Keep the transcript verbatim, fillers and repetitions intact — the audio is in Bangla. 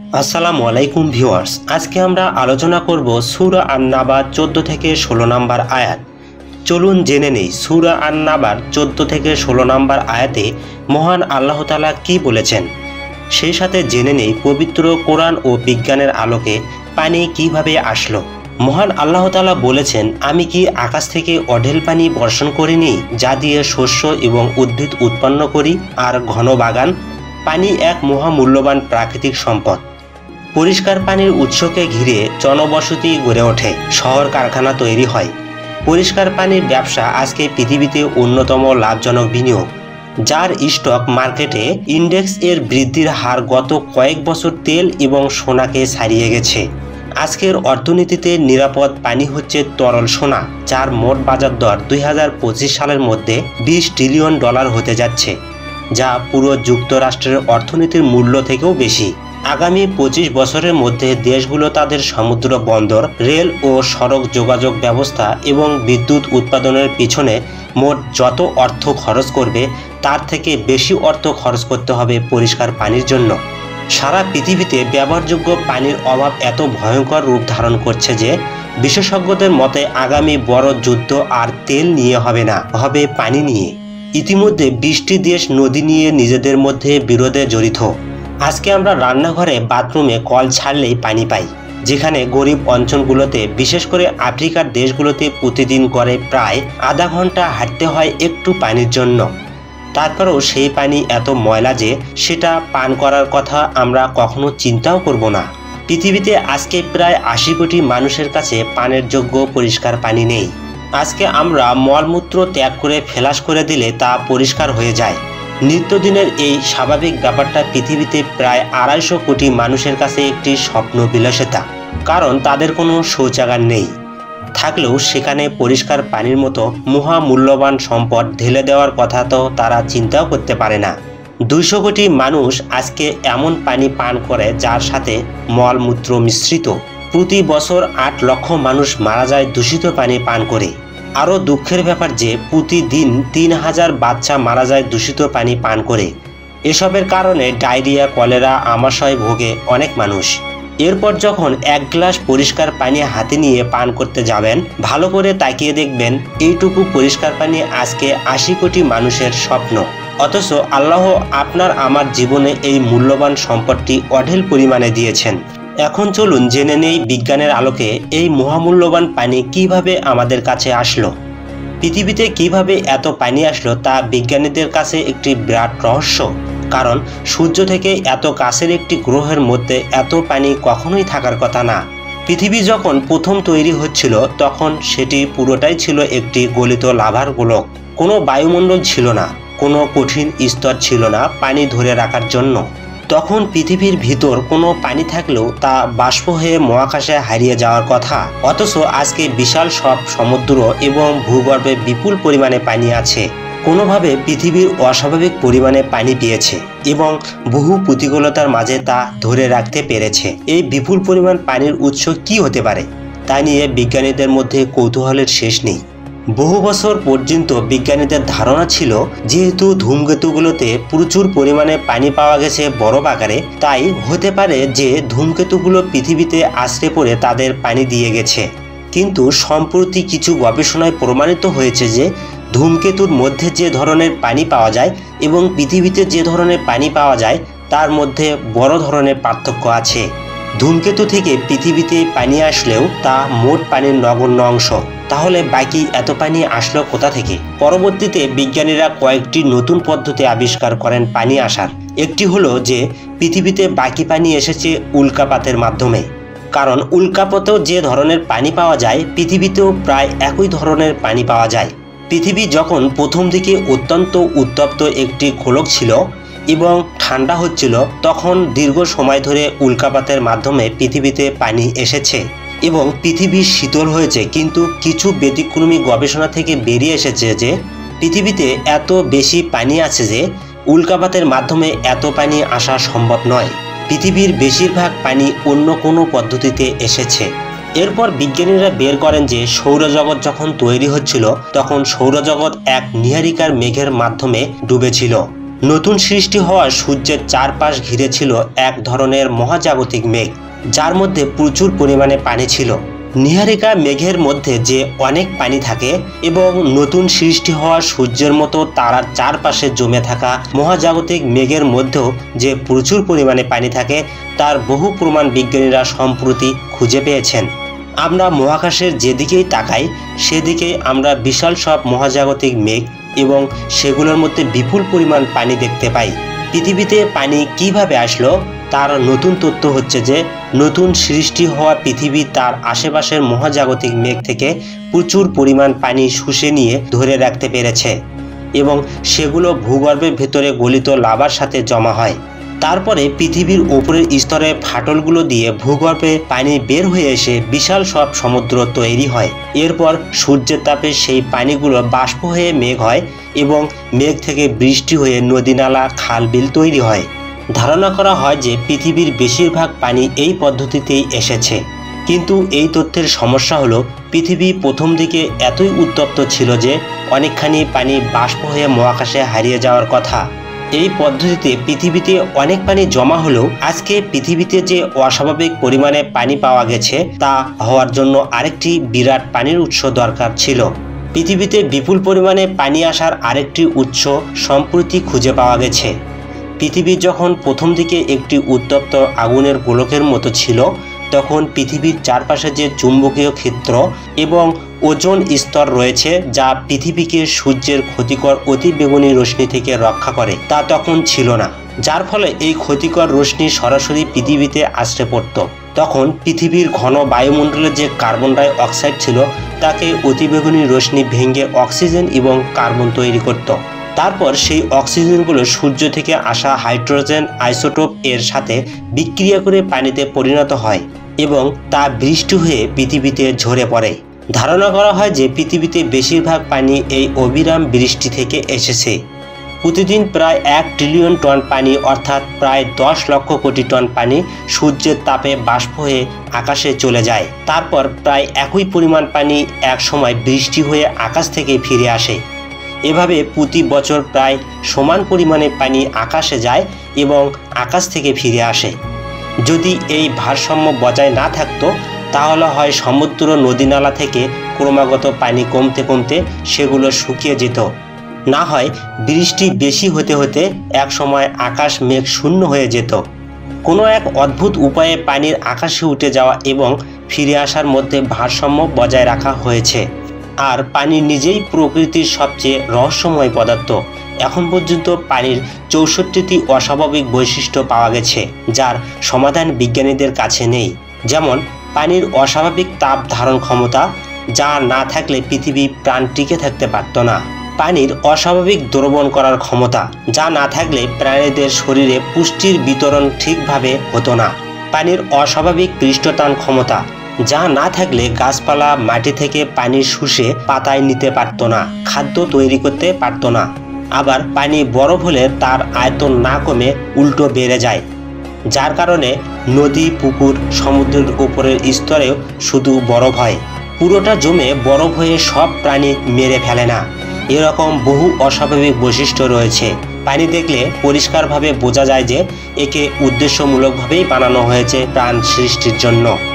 আসসালামু আলাইকুম ভিউয়ার্স, আজকে আমরা আলোচনা করব সূরা আন-নাবা চোদ্দ থেকে ষোলো নম্বর আয়াত। চলুন জেনে নেই সূরা আন-নাবার চোদ্দ থেকে ষোলো নম্বর আয়াতে মহান আল্লাহ তাআলা কি বলেছেন। সেই সাথে জেনে নেই পবিত্র কোরআন ও বিজ্ঞানের আলোকে পানি কিভাবে আসলো। মহান আল্লাহ তাআলা বলেছেন, আমি কি আকাশ থেকে অঢেল পানি বর্ষণ করিনি, যা দিয়ে শস্য এবং উদ্ভিদ উৎপন্ন করি আর ঘন বাগান। পানি এক মহামূল্যবান প্রাকৃতিক সম্পদ। পরিষ্কার পানির উৎসকে ঘিরে জনবসতি গড়ে ওঠে, শহর কারখানা তৈরি হয়। পরিষ্কার পানির ব্যবসা আজকে পৃথিবীতে অন্যতম লাভজনক বিনিয়োগ, যার স্টক মার্কেটে ইন্ডেক্স এর বৃদ্ধির হার গত কয়েক বছর তেল এবং সোনাকে ছাড়িয়ে গেছে। আজকের অর্থনীতিতে নিরাপদ পানি হচ্ছে তরল সোনা, যার মোট বাজার দর দুই হাজার পঁচিশ সালের মধ্যে বিশ ট্রিলিয়ন ডলার হতে যাচ্ছে, যা পুরো যুক্তরাষ্ট্রের অর্থনীতির মূল্য থেকেও বেশি। আগামী পঁচিশ বছরের মধ্যে দেশগুলো তাদের সমুদ্র বন্দর, রেল ও সড়ক যোগাযোগ ব্যবস্থা এবং বিদ্যুৎ উৎপাদনের পিছনে মোট যত অর্থ খরচ করবে, তার থেকে বেশি অর্থ খরচ করতে হবে পরিষ্কার পানির জন্য। সারা পৃথিবীতে ব্যবহারযোগ্য পানির অভাব এত ভয়ঙ্কর রূপ ধারণ করছে যে বিশেষজ্ঞদের মতে আগামী বড় যুদ্ধ আর তেল নিয়ে হবে না, হবে পানি নিয়ে। ইতিমধ্যে বিশটি দেশ নদী নিয়ে নিজেদের মধ্যে বিরোধে জড়িত। আজকে আমরা রান্নাঘরে, বাথরুমে কল ছাড়লেই পানি পাই, যেখানে গরিব অঞ্চলগুলোতে, বিশেষ করে আফ্রিকার দেশগুলোতে প্রতিদিন করে প্রায় আধা ঘন্টা হাঁটতে হয় একটু পানির জন্য। তারপরেও সেই পানি এত ময়লা যে সেটা পান করার কথা আমরা কখনো চিন্তাও করব না। পৃথিবীতে আজকে প্রায় আশি কোটি মানুষের কাছে পানের যোগ্য পরিষ্কার পানি নেই। আজকে আমরা মলমূত্র ত্যাগ করে ফ্লাশ করে দিলে তা পরিষ্কার হয়ে যায়। নিত্যদিনের এই স্বাভাবিক ব্যাপারটা পৃথিবীতে প্রায় আড়াইশো কোটি মানুষের কাছে একটি স্বপ্ন বিলাসিতা, কারণ তাদের কোনো শৌচাগার নেই। থাকলেও সেখানে পরিষ্কার পানির মতো মহামূল্যবান সম্পদ ঢেলে দেওয়ার কথা তো তারা চিন্তাও করতে পারে না। দুইশো কোটি মানুষ আজকে এমন পানি পান করে যার সাথে মলমূত্র মিশ্রিত। প্রতি বছর আট লক্ষ মানুষ মারা যায় দূষিত পানি পান করে। আরও দুঃখের ব্যাপার যে প্রতিদিন তিন হাজার বাচ্চা মারা যায় দূষিত পানি পান করে। এসবের কারণে ডায়রিয়া, কলেরা, আমাশয় ভোগে অনেক মানুষ। এরপর যখন এক গ্লাস পরিষ্কার পানি হাতে নিয়ে পান করতে যাবেন, ভালো করে তাকিয়ে দেখবেন এইটুকু পরিষ্কার পানি আজকে আশি কোটি মানুষের স্বপ্ন। অথচ আল্লাহ আপনার আমার জীবনে এই মূল্যবান সম্পদটি অঢেল পরিমাণে দিয়েছেন। এখন চলুন জেনে নেই বিজ্ঞানের আলোকে এই মহামূল্যবান পানি কিভাবে আমাদের কাছে আসলো। পৃথিবীতে কিভাবে এত পানি আসলো তা বিজ্ঞানীদের কাছে একটি বিরাট রহস্য, কারণ সূর্য থেকে এত কাছের একটি গ্রহের মধ্যে এত পানি কখনোই থাকার কথা না। পৃথিবী যখন প্রথম তৈরি হচ্ছিল তখন সেটি পুরোটাই ছিল একটি গলিত লাভার গোলক। কোনো বায়ুমণ্ডল ছিল না, কোনো কঠিন স্তর ছিল না পানি ধরে রাখার জন্য। তখন পৃথিবীর ভিতর কোনো পানি থাকলেও তা বাষ্প হয়ে মহাকাশে হারিয়ে যাওয়ার কথা। অথচ আজকে বিশাল সব সমুদ্র এবং ভূগর্ভে বিপুল পরিমাণে পানি আছে। কোনোভাবে পৃথিবীর অস্বাভাবিক পরিমাণে পানি পেয়েছে এবং বহু প্রতিকূলতার মাঝে তা ধরে রাখতে পেরেছে। এই বিপুল পরিমাণ পানির উৎস কি হতে পারে তা নিয়ে বিজ্ঞানীদের মধ্যে কৌতূহলের শেষ নেই। বহু বছর পর্যন্ত বিজ্ঞানীদের ধারণা ছিল যেহেতু ধূমকেতুগুলোতে প্রচুর পরিমাণে পানি পাওয়া গেছে বরফ আকারে, তাই হতে পারে যে ধূমকেতুগুলো পৃথিবীতে আছড়ে পড়ে তাদের পানি দিয়ে গেছে। কিন্তু সম্প্রতি কিছু গবেষণায় প্রমাণিত হয়েছে যে ধূমকেতুর মধ্যে যে ধরনের পানি পাওয়া যায় এবং পৃথিবীতে যে ধরনের পানি পাওয়া যায় তার মধ্যে বড় ধরনের পার্থক্য আছে। ধূমকেতু থেকে পৃথিবীতে পানি আসলেও তা মোট পানির নগণ্য অংশ। তাহলে বাকি এত পানি আসলো কোথা থেকে? পরবর্তীতে বিজ্ঞানীরা কয়েকটি নতুন পদ্ধতি আবিষ্কার করেন পানি আসার। একটি হলো যে পৃথিবীতে বাকি পানি এসেছে উল্কাপাতের মাধ্যমে, কারণ উল্কাপাতেও যে ধরনের পানি পাওয়া যায় পৃথিবীতেও প্রায় একই ধরনের পানি পাওয়া যায়। পৃথিবী যখন প্রথম দিকে অত্যন্ত উত্তপ্ত একটি গোলক ছিল এবং ঠান্ডা হচ্ছিল, তখন দীর্ঘ সময় ধরে উল্কাপাতের মাধ্যমে পৃথিবীতে পানি এসেছে এবং পৃথিবী শীতল হয়েছে। কিন্তু কিছু ব্যতিক্রমী গবেষণা থেকে বেরিয়ে এসেছে যে পৃথিবীতে এত বেশি পানি আছে যে উল্কাপাতের মাধ্যমে এত পানি আসা সম্ভব নয়। পৃথিবীর বেশিরভাগ পানি অন্য কোনো পদ্ধতিতে এসেছে। এরপর বিজ্ঞানীরা বের করেন যে সৌরজগৎ যখন তৈরি হচ্ছিল তখন সৌরজগৎ এক নীহারিকার মেঘের মাধ্যমে ডুবেছিল। নতুন সৃষ্টি হওয়া সূর্যের চারপাশ ঘিরে ছিল এক ধরনের মহাজাগতিক মেঘ, যার মধ্যে প্রচুর পরিমাণে পানি ছিল। নীহারিকা মেঘের মধ্যে যে অনেক পানি থাকে এবং নতুন সৃষ্টি হওয়া সূর্যের মতো তারার চারপাশে জমে থাকা মহাজাগতিক মেঘের মধ্যেও যে প্রচুর পরিমাণে পানি থাকে, তার বহু প্রমাণ বিজ্ঞানীরা সম্প্রতি খুঁজে পেয়েছেন। আমরা মহাকাশের যেদিকেই তাকাই সেদিকেই আমরা বিশাল সব মহাজাগতিক মেঘ এবং সেগুলোর মধ্যে বিপুল পরিমাণ পানি দেখতে পাই। পৃথিবীতে পানি কিভাবে আসলো তার নতুন তথ্য হচ্ছে যে নতুন সৃষ্টি হওয়া পৃথিবী তার আশেপাশের মহাজাগতিক মেঘ থেকে প্রচুর পরিমাণ পানি শুষে নিয়ে ধরে রাখতে পেরেছে এবং সেগুলো ভূগর্ভের ভেতরে গলিত লাভার সাথে জমা হয়। তারপরে পৃথিবীর উপরের স্তরে ফাটলগুলো দিয়ে ভূগর্ভে পানি বের হয়ে এসে বিশাল সব সমুদ্র তৈরি হয়। এরপর সূর্যের তাপে সেই পানিগুলো বাষ্প হয়ে মেঘ হয় এবং মেঘ থেকে বৃষ্টি হয়ে নদী নালা খাল বিল তৈরি হয়। ধারণা করা হয় যে পৃথিবীর বেশিরভাগ পানি এই পদ্ধতিতেই এসেছে, কিন্তু এই তথ্যের সমস্যা হলো পৃথিবী প্রথম দিকে এতই উত্তপ্ত ছিল যে অনেকখানি পানি বাষ্প হয়ে মহাকাশে হারিয়ে যাওয়ার কথা। এই পদ্ধতিতে পৃথিবীতে অনেক পানি জমা হলেও আজকে পৃথিবীতে যে অস্বাভাবিক পরিমাণে পানি পাওয়া গেছে তা হওয়ার জন্য আরেকটি বিরাট পানির উৎস দরকার ছিল। পৃথিবীতে বিপুল পরিমাণে পানি আসার আরেকটি উৎস সম্প্রতি খুঁজে পাওয়া গেছে। পৃথিবী যখন প্রথম দিকে একটি উত্তপ্ত আগুনের গোলকের মতো ছিল, তখন পৃথিবীর চারপাশে যে চুম্বকীয় ক্ষেত্র এবং ওজোন স্তর রয়েছে যা পৃথিবীকে সূর্যের ক্ষতিকর অতিবেগুনি রশ্মি থেকে রক্ষা করে, তা তখন ছিল না, যার ফলে এই ক্ষতিকর রশ্মি সরাসরি পৃথিবীতে আছড়ে পড়ত। তখন পৃথিবীর ঘন বায়ুমণ্ডলে যে কার্বন ডাই অক্সাইড ছিল তাকে অতিবেগুনি রশ্মি ভেঙে অক্সিজেন এবং কার্বন তৈরি করত। তারপর সেই অক্সিজেনগুলো সূর্য থেকে আসা হাইড্রোজেন আইসোটোপ এর সাথে বিক্রিয়া করে পানিতে পরিণত হয় এবং তা বৃষ্টি হয়ে পৃথিবীতে ঝরে পড়ে। ধারণা করা হয় যে পৃথিবীতে বেশিরভাগ পানি এই অবিরাম বৃষ্টি থেকে এসেছে। প্রতিদিন প্রায় এক ট্রিলিয়ন টন পানি অর্থাৎ প্রায় দশ লক্ষ কোটি টন পানি সূর্যের তাপে বাষ্প হয়ে আকাশে চলে যায়। তারপর প্রায় একই পরিমাণ পানি এক সময় বৃষ্টি হয়ে আকাশ থেকে ফিরে আসে। এভাবে প্রতি বছর প্রায় সমান পরিমাণে পানি আকাশে যায় এবং আকাশ থেকে ফিরে আসে। যদি এই ভারসাম্য বজায় না থাকতো তাহলে হয় সমুদ্র নদী নালা থেকে ক্রমাগত পানি কমতে কমতে সেগুলো শুকিয়ে যেত, না হয় বৃষ্টি বেশি হতে হতে এক সময় আকাশ মেঘ শূন্য হয়ে যেত। কোনো এক অদ্ভুত উপায়ে পানির আকাশে উঠে যাওয়া এবং ফিরে আসার মধ্যে ভারসাম্য বজায় রাখা হয়েছে। আর পানি নিজেই প্রকৃতির সবচেয়ে রহস্যময় পদার্থ। এখন পর্যন্ত পানির চৌষট্টিটি অস্বাভাবিক বৈশিষ্ট্য পাওয়া গেছে যার সমাধান বিজ্ঞানীদের কাছে নেই। যেমন পানির অস্বাভাবিক তাপ ধারণ ক্ষমতা, যা না থাকলে পৃথিবী প্রাণ টিকে থাকতে পারত না। পানির অস্বাভাবিক দ্রবণ করার ক্ষমতা, যা না থাকলে প্রাণীদের শরীরে পুষ্টির বিতরণ ঠিকভাবে হতো না। পানির অস্বাভাবিক পৃষ্ঠটান ক্ষমতা, যা না থাকলে গাছপালা মাটি থেকে পানি শুষে পাতায় নিতে পারত না, খাদ্য তৈরি করতে পারত না। আবার পানি বরফ হলে তার আয়তন না কমে উল্টো বেড়ে যায়, যার কারণে নদী পুকুর সমুদ্রের উপরের স্তরেও শুধু বরফ হয়, পুরোটা জমে বরফ হয়ে সব প্রাণী মেরে ফেলে না। এরকম বহু অস্বাভাবিক বৈশিষ্ট্য রয়েছে। পানি দেখলে পরিষ্কারভাবে বোঝা যায় যে একে উদ্দেশ্যমূলকভাবেই বানানো হয়েছে প্রাণ সৃষ্টির জন্য।